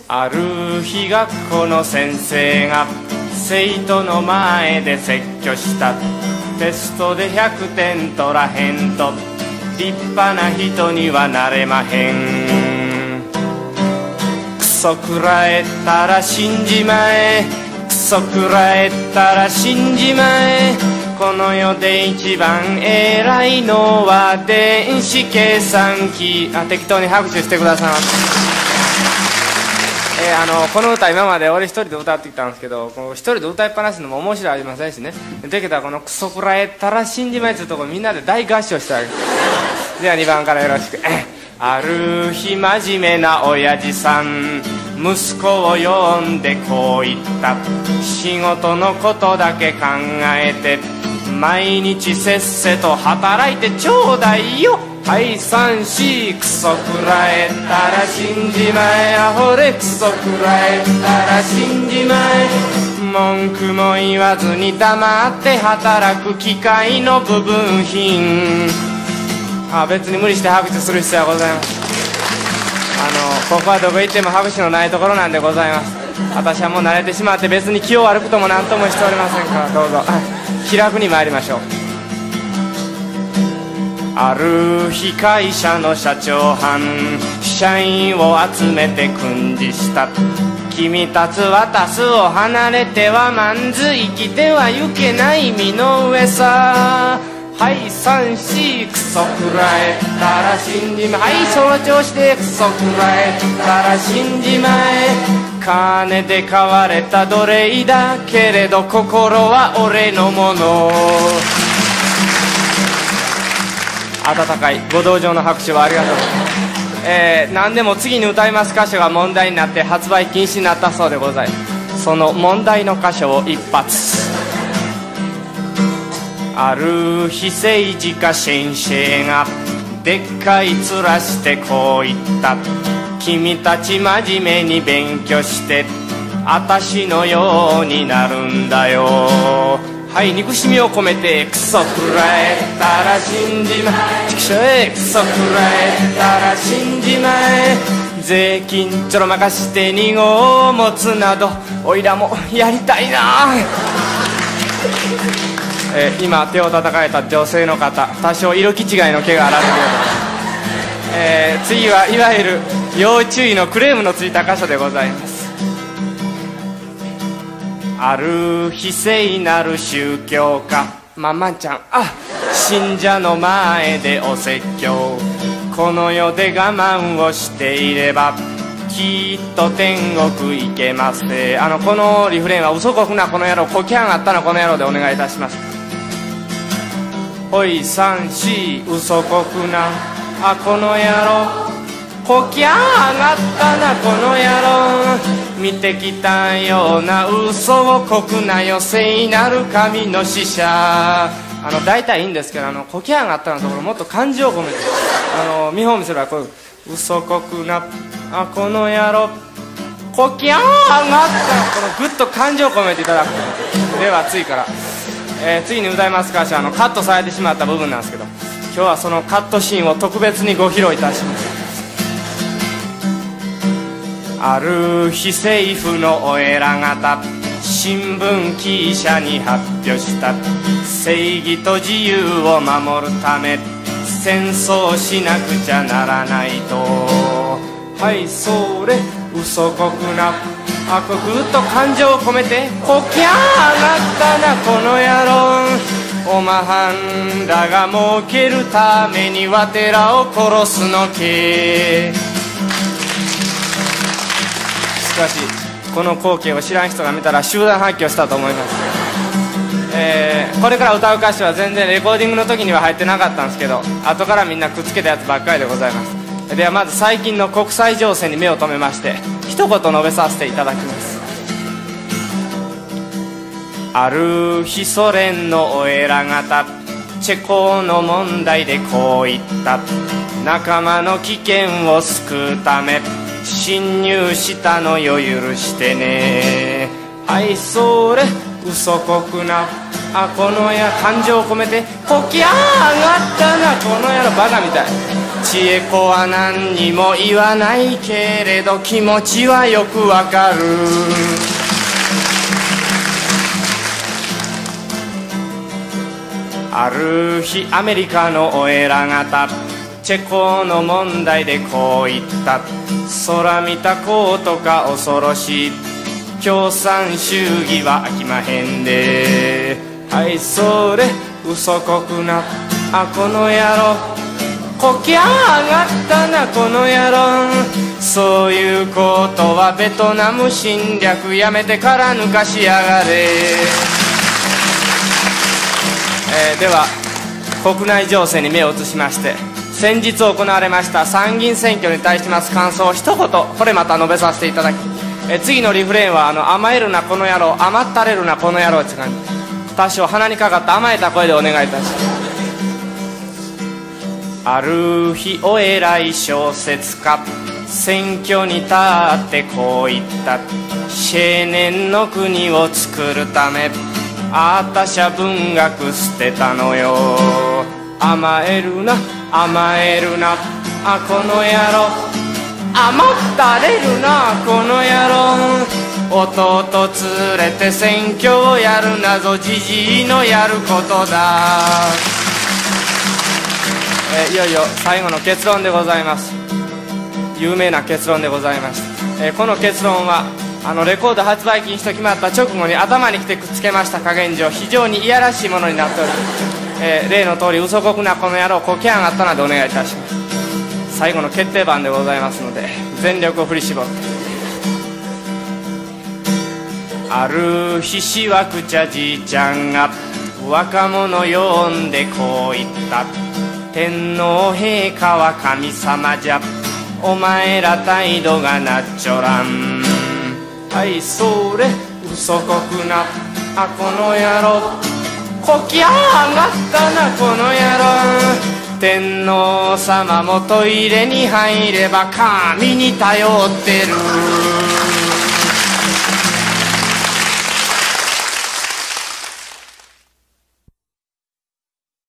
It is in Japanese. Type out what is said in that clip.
ある日学校の先生が生徒の前で説教した。テストで100点取らへんと立派な人にはなれまへん。クソくらえたら死んじまえ、クソくらえたら死んじまえ。この世で一番偉いのは電子計算機。適当に拍手してください。この歌今まで俺一人で歌ってきたんですけど、一人で歌いっぱなしのも面白いありませんしね。できたらこのクソくらえたら死んじまえっていうところみんなで大合唱してあげる。では2番からよろしく。ある日真面目な親父さん息子を呼んでこう言った。仕事のことだけ考えて毎日せっせと働いてちょうだいよ。はい3、4、クソくらえたら死んじまえ。アホでクソくらえたら死んじまえ。文句も言わずに黙って働く機械の部分品。別に無理して拍手する必要はございません。ここはどこ行っても拍手のないところなんでございます。私はもう慣れてしまって別に気を悪くとも何ともしておりませんから、どうぞ気楽に参りましょう。ある日会社の社長はん社員を集めて訓示した。君たちは多数を離れてはまんず生きてはいけない身の上さ。はい3、4、クソくらえたら死んじまえ。はいその調子でクソくらえたら死んじまえ。金で買われた奴隷だけれど心は俺のもの。温かいご同情の拍手をありがとうございます。何でも次に歌います箇所が問題になって発売禁止になったそうでございます。その問題の箇所を一発。ある非政治家先生がでっかい面してこう言った。君たち真面目に勉強して私のようになるんだよ。はい憎しみを込めてクソくらえたら死んじまえ。ちくしょえクソくらえたら死んじまえ。税金ちょろまかして2号を持つなどおいらもやりたいな。今手を叩かれた女性の方多少色気違いの毛があられるようです。次はいわゆる要注意のクレームのついた箇所でございます。ある非聖なる宗教家まんちゃん信者の前でお説教。この世で我慢をしていればきっと天国行けます。このリフレインは嘘こくなこの野郎こきゃんあったなこの野郎でお願いいたします。ほい3、4嘘こくなこの野郎こきゃんあったなこの野郎。見てきたような嘘をこくなよ聖なる神の使者。大体いいんですけどこきゃんあったのところもっと感情を込めて見本見せればこう嘘こくなこの野郎こきゃんあったこのグッと感情を込めていただく。では次から、次に歌います歌詞カットされてしまった部分なんですけど今日はそのカットシーンを特別にご披露いたします。ある日政府のお偉方新聞記者に発表した。正義と自由を守るため戦争しなくちゃならないと。はいそれ嘘こくなぐっと感情を込めてこきゃあがったなこの野郎。おまはんらが儲けるためにわてらを殺すのけ。しかしこの光景を知らん人が見たら集団発狂したと思います。これから歌う歌詞は全然レコーディングの時には入ってなかったんですけど後からみんなくっつけたやつばっかりでございます。ではまず最近の国際情勢に目を留めまして一言述べさせていただきます。ある日ソ連のお偉方チェコの問題でこう言った。仲間の危険を救うため侵入したのよ許してね。はいそれ嘘こくなこの感情を込めてこきゃあがったなこの野郎バカみたい。 千恵子は何にも言わないけれど気持ちはよくわかる。ある日アメリカのお偉方チェコの問題でこう言った。空見たことか恐ろしい共産主義は飽きまへんで。はいそれ嘘こくなあこの野郎こきゃ上がったなこの野郎。そういうことはベトナム侵略やめてから抜かしやがれ。では国内情勢に目を移しまして、先日行われました参議院選挙に対します感想を一言これまた述べさせていただき、次のリフレーンは甘えるなこの野郎甘ったれるなこの野郎って感じ、多少鼻にかかった甘えた声でお願いいたします。ある日お偉い小説家選挙に立ってこう言った。青年の国を作るためあたしゃ文学捨てたのよ。甘えるな甘えるなあこの野郎甘ったれるなこの野郎。弟連れて選挙をやるなぞじじいのやることだ。いよいよ最後の結論でございます。有名な結論でございました。この結論はレコード発売禁止と決まった直後に頭にきてくっつけました加減上非常にいやらしいものになっており、例の通り嘘こくなこの野郎こきやがったなでお願いいたします。最後の決定版でございますので全力を振り絞って。ある日しわくちゃじいちゃんが若者呼んでこう言った。天皇陛下は神様じゃお前ら態度がなっちょらん。はいそれ嘘こくなあこの野郎こきゃ上がったなこの野郎。天皇様もトイレに入れば神に頼ってる。